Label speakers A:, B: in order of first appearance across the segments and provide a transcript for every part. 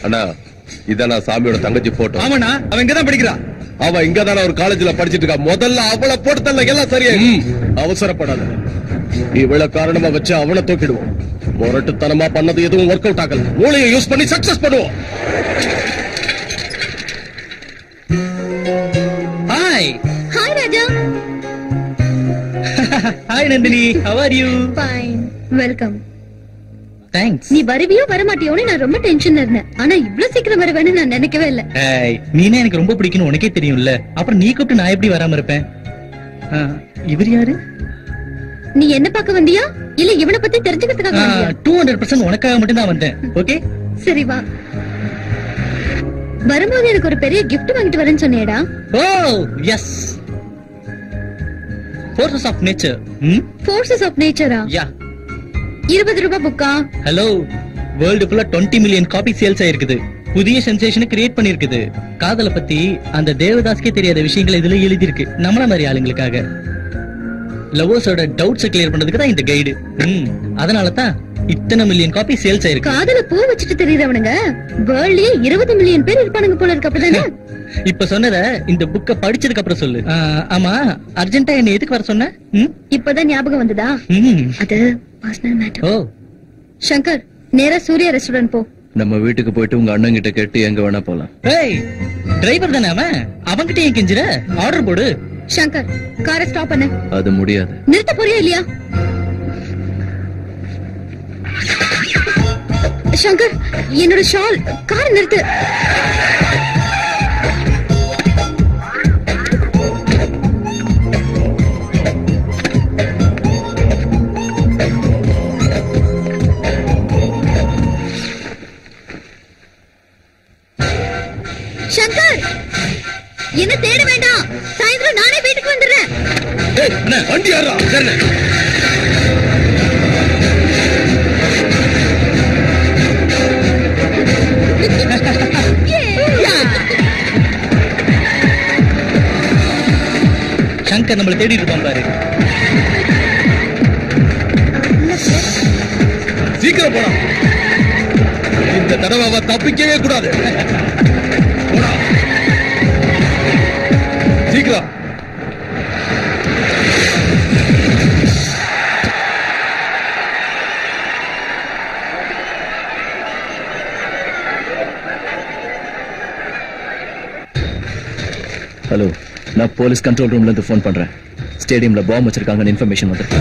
A: அண்ணா இதான் நான் சாமியோட தங்கச்சி போட்டோ.
B: ஆமாண்ணா, அவன் இங்கதான் படிக்கிறா.
A: அவ இங்கதான ஒரு காலேஜ்ல படிச்சிட்டு இருக்கா. முதல்ல அவளை போட்டு எல்லாம் சரியா. அவசரப்படாத. இவ்வளவு காரணமா வச்சு அவனை தூக்கிடுவோம். முரட்டுத்தனமா பண்ணது எதுவும் ஒர்க் அவுட் ஆகல. மூளையை யூஸ் பண்ணி சக்சஸ் பண்ணுவோம்.
B: Hi.
C: Hi Raja.
B: Hi Nandini, how are you?
C: Fine. Welcome.
B: Thanks.
C: நீ வருவியோ வரமாட்டியோன்னு நான் ரொம்ப டென்ஷன்ல இருந்தேன். ஆனா இவ்ளோ சீக்கிரம் வருவேன்னு நான் நினைக்கவே இல்ல.
B: ஏய், நீனே எனக்கு ரொம்ப பிடிக்கும்னு உனக்கே தெரியும்ல. அப்புறம் நீ கூப்பிட்டு நான் எப்படி வராம இருப்பேன்? இவர் யாரு?
C: நீ என்ன பார்க்க வந்தியா இல்ல இவனை பத்தி தெரிஞ்சுக்கிறதுக்காக வந்தியா?
B: 200% உனக்காக மட்டும் தான் வந்தேன். ஓகே
C: சரி வா. வரும்போது எனக்கு ஒரு பெரிய gift வாங்கிட்டு வரேன்னு சொன்னேடா.
B: Oh yes. Forces of nature.
C: Forces of nature.
B: Yeah.
C: 20 ரூபாய் புக்கா?
B: ஹலோ, வேர்ல்டு ஃபுல்லா 20 மில்லியன் காப்பி சேல்ஸ் ஆயிருக்குது. புதிய சென்சேஷன் கிரியேட் பண்ணிருக்குது. காதலை பத்தி அந்த தேவதாஸ்கே தெரியாத விஷயங்களை இதுல எழுதி இருக்கு. நம்மள மாதிரி ஆளுங்களுக்காக லவ்வர்ஸோட டவுட்ஸ் கிளியர் பண்றதுக்கு தான் இந்த கைடு. அதனால தான் இத்தனை மில்லியன் காப்பி சேல்ஸ் ஆயிருக்கு.
C: காதல பூ வச்சிட்டு தெரியுறவனுங்க வேர்ல்ட்லயே 20 மில்லியன் பேர் இருப்பானுங்க போல இருக்கு. அப்படிதானே?
B: இப்ப சொன்னத இந்த புக்க படிச்சதுக்கு அப்புறம் சொல்லு. ஆமா, அர்ஜென்ட்டா என்ன எதுக்கு வர சொன்ன?
C: இப்பதான் ஞாபகம் வந்ததா? அது பர்சனல் மேட்டர்.
B: ஓ
C: சங்கர், நேரா சூர்யா ரெஸ்டாரண்ட் போ.
A: நம்ம வீட்டுக்கு போயிட்டு உங்க அண்ணன் கிட்ட கேட்டு எங்க வேணா போலாம்.
B: ஏய், டிரைவர் தானே அவன், அவன்கிட்ட ஏன் கெஞ்சுற? ஆர்டர் போடு.
C: சங்கர், காரை ஸ்டாப் பண்ணு.
A: அது முடியாது.
C: நிறுத்த போறியா இல்லையா? சங்கர், என்னோட ஷால். காரை நிறுத்து. சங்கர், என்ன தேட வேண்டாம். சாயந்தரம் நானே வீட்டுக்கு வந்துடுறேன்.
A: வண்டி யாரா?
B: சங்கர் நம்மள தேடிட்டு இருப்பான் பாரு.
A: சீக்கிரம் போடா. இந்த தடவை அவ தப்பிக்கவே கூடாது. சீக்கிரம். ஹலோ, நான் போலீஸ் கண்ட்ரோல் ரூம்ல இருந்து போன் பண்றேன். ஸ்டேடியம்ல பாம்பு வச்சிருக்காங்கன்னு இன்ஃபர்மேஷன் வந்திருக்கு.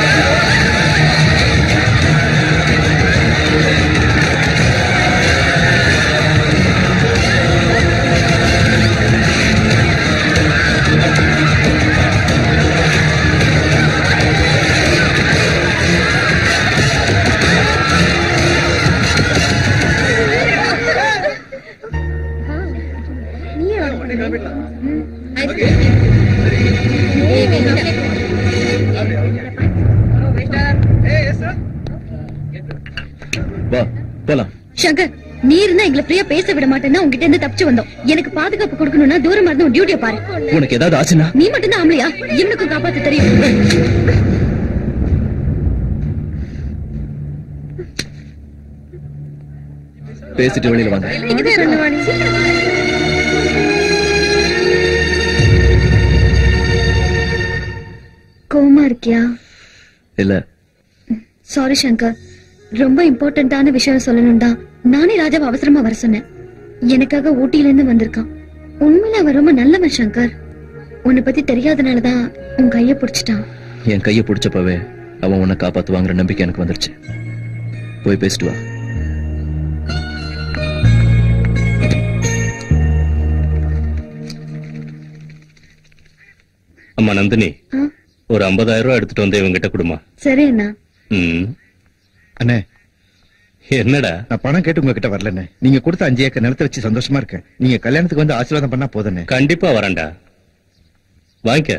A: வா போலாம்.
C: சங்கர், நீ இருந்தா எங்களை ஃப்ரீயா பேச விட மாட்டேன்னா உங்ககிட்ட இருந்து தப்பிச்சு வந்தோம். எனக்கு பாதுகாப்பு கொடுக்கணும்னா தூரமா இருந்து டியூட்டியை பாரு.
A: உனக்கு ஏதாவது ஆச்சுன்னா?
C: நீ மட்டும் தான் ஆம்பளையா? இவனுக்கும் காப்பாத்த தெரியும்.
A: பேசிட்டு வெளியில வாங்க.
C: கோமா இருக்கியா?
A: இல்ல.
C: சாரி சங்கர், ரொம்ப இம்பார்ட்டன்டான விஷயம் சொல்லணும்டா நானே ராஜாவை அவசரமா வர சொன்னேன். எனக்காக ஊட்டியில இருந்து வந்திருக்கான். உண்மையில அவன் ரொம்ப நல்லவன் சங்கர். உன்னை பத்தி தெரியாதனாலதான் உன் கைய பிடிச்சிட்டான்.
A: என் கைய பிடிச்சப்பவே அவன் உன்னை காப்பாத்துவாங்கிற நம்பிக்கை எனக்கு வந்துருச்சு. போய் பேசிட்டு வா. அம்மா நந்தினி, ஒரு 50,000 ரூபாய் எடுத்துட்டு வந்து இவங்கிட்ட கொடுமா.
C: சரி அண்ணா.
D: அண்ணே,
A: என்னடா?
D: நான் பணம் கேட்டு உங்ககிட்ட வரலண்ணே. நீங்க கொடுத்த 5 ஏக்கர் நிலத்தை வச்சு சந்தோஷமா இருக்கேன். நீங்க கல்யாணத்துக்கு வந்து ஆசீர்வாதம் பண்ணா போதுண்ணே.
A: கண்டிப்பா வரேன்டா, வாங்கிக்க.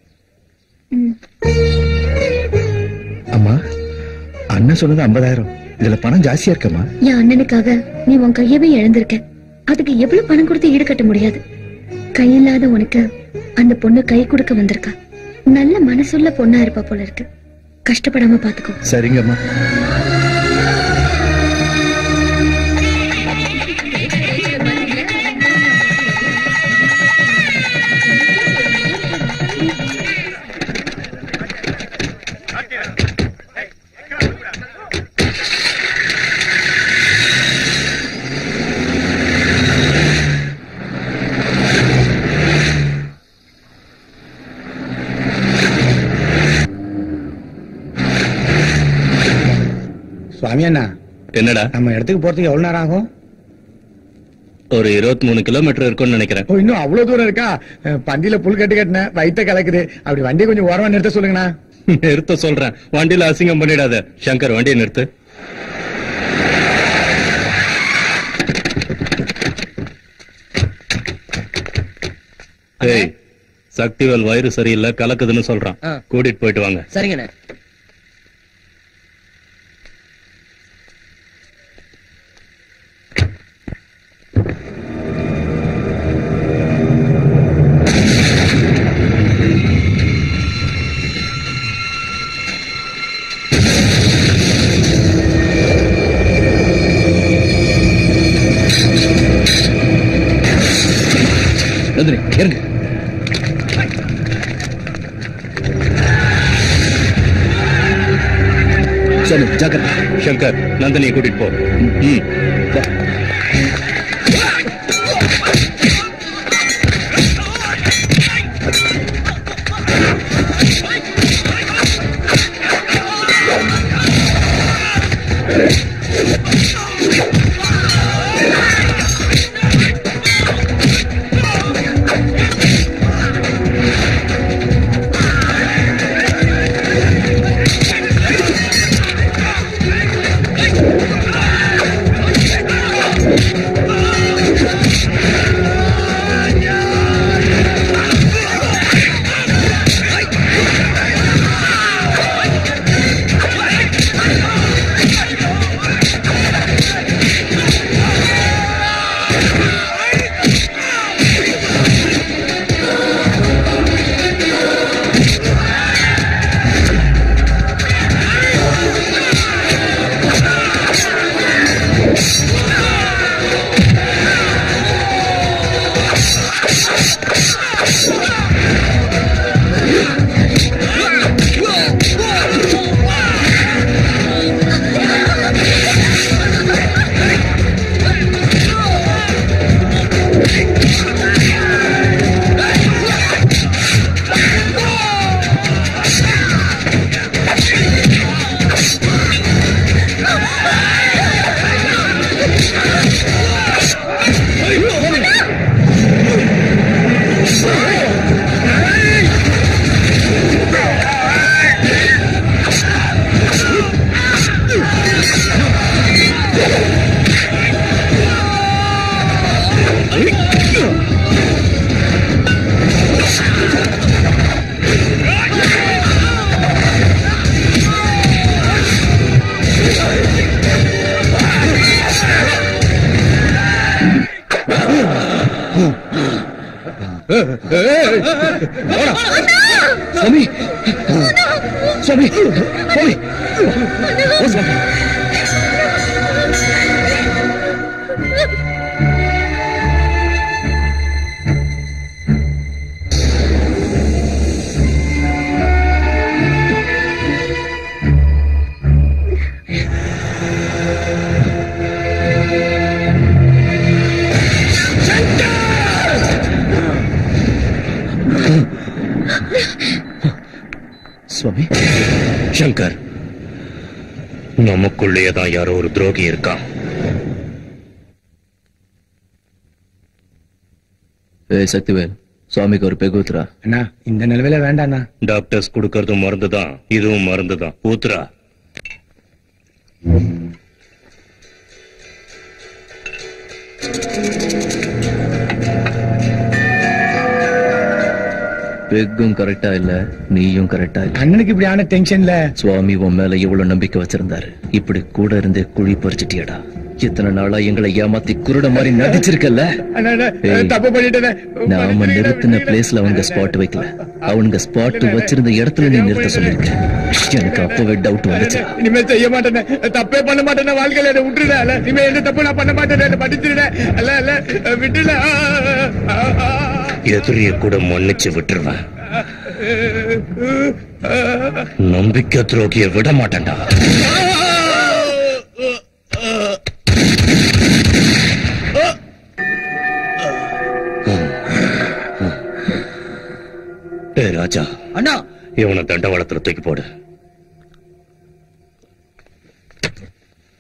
D: அம்மா, அண்ணன் சொன்னது 50,000. இதுல பணம் ஜாஸ்தியா இருக்கம்மா.
C: என் அண்ணனுக்காக நீ உன் கையவே இழந்திருக்க. அதுக்கு எவ்வளவு பணம் கொடுத்து ஈடுகட்ட முடியாது. கையில்லாத உனக்கு அந்த பொண்ணு கை கொடுக்க வந்திருக்கா. நல்ல மனசுள்ள பொண்ணா இருப்பா போல இருக்கு. கஷ்டப்படாம பாத்துக்கோ.
D: சரிங்கம்மா. சாமியாண்ணா,
B: என்னடா?
D: நம்ம இடத்துக்கு போறதுக்கு எவ்வளவு நேரம் ஆகும்?
B: ஒரு 23 கிலோமீட்டர் இருக்கும்னு நினைக்கிறேன்.
D: ஓ, இன்னும் அவ்வளவு தூரம் இருக்கா? பந்தியில புல் கட்டினேன், வயித்த கலக்குது. அப்படி வண்டியை கொஞ்சம் ஓரமா நிறுத்த சொல்லுங்கண்ணா.
B: நிறுத்த சொல்றேன். வண்டியில அசிங்கம் பண்ணிடாத. சங்கர், வண்டியை நிறுத்து. ஏய், சக்திவேல் வயிறு சரியில்லை, கலக்குதுன்னு சொல்றான். கூட்டிட்டு போயிட்டு வாங்க.
E: சரிங்கண்ணே.
B: நந்தினி, இறங்கு.
D: சொல்லு, ஜாக்கிரதை.
B: சங்கர், நந்தினியை கூட்டிட்டு போ. வா.
D: சுவாமி, சுவாமி, சுவாமி, ஓ சுவாமி. சுவாமி,
B: சங்கர், நமக்குள்ளேதான் யாரோ ஒரு துரோகி இருக்கான்.
F: சக்திவேல், சுவாமிக்கு ஒரு பெகு ஊத்துறா.
D: அண்ணா, இந்த நிலவில வேண்டாண்ணா.
B: டாக்டர்ஸ் கொடுக்கறதும் மருந்துதான், இதுவும் மருந்துதான். ஊத்துறா.
F: பெக்கும் கரெக்டா இல்ல, நீயும் கரெக்டா இல்ல.
D: அண்ணனுக்கு இப்படி ஆன டென்ஷன்ல
F: சுவாமி உன் மேல எவ்வளவு நம்பிக்கை வச்சிருந்தாரு. இப்படி கூட இருந்தே குழி பறிச்சிட்டியடா. இத்தனை நாளா எங்களை ஏமாத்தி குருட மாதிரி நடிச்சிருக்கல.
D: தப்பு பண்ணிட்டேன்.
F: நாம நிறுத்தின பிளேஸ்ல அவங்க ஸ்பாட் வைக்கல, அவங்க ஸ்பாட் வச்சிருந்த இடத்துல நீ நிறுத்த சொல்லிருக்க. எனக்கு அப்பவே டவுட் வந்துச்சு.
D: இனிமே செய்ய மாட்டேன், தப்பே பண்ண மாட்டேன். வாழ்க்கையில என்ன விட்டுறேன். இனிமே எந்த தப்பு நான் பண்ண மாட்டேன். படிச்சிருந்தேன். அல்ல அல்ல விட்டுல.
B: எதிரிய கூட மன்னிச்சு விட்டுருவேன். நம்பிக்கை துரோகிய விட மாட்டேன்டா. ராஜா,
E: அண்ணா,
B: இவனை தண்டவாளத்துல தூக்கி போடு.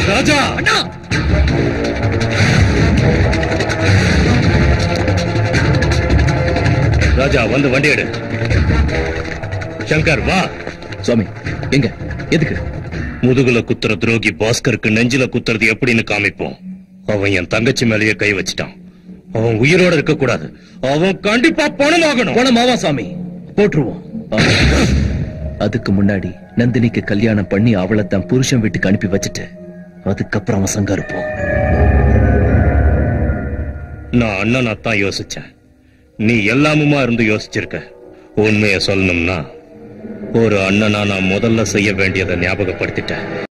A: ராஜா ராஜா வந்து வண்டி எடு. சங்கர் வா.
F: சுவாமி எங்க எதுக்கு?
A: முதுகுல குத்துற துரோகி பாஸ்கருக்கு நெஞ்சில குத்துறது எப்படின்னு காமிப்போம். அவன் என் தங்கச்சி மேலேயே கை வச்சிட்டான். அவன் உயிரோட இருக்க கூடாது. அவன் கண்டிப்பா பணமாகணும்.
F: பணமாவா சாமி? போட்டுருவோம். அதுக்கு முன்னாடி நந்தினிக்கு கல்யாணம் பண்ணி அவளை தன் புருஷன் வீட்டுக்கு அனுப்பி வச்சுட்டு அதுக்கப்புறம் அவன் சங்க இருப்போம்.
A: நான் அண்ணனா தான் யோசிச்சேன். நீ எல்லாமுமா இருந்து யோசிச்சிருக்க. உண்மையை சொல்லணும்னா ஒரு அண்ணனா நான் முதல்ல செய்ய வேண்டியதை ஞாபகப்படுத்திட்டேன்.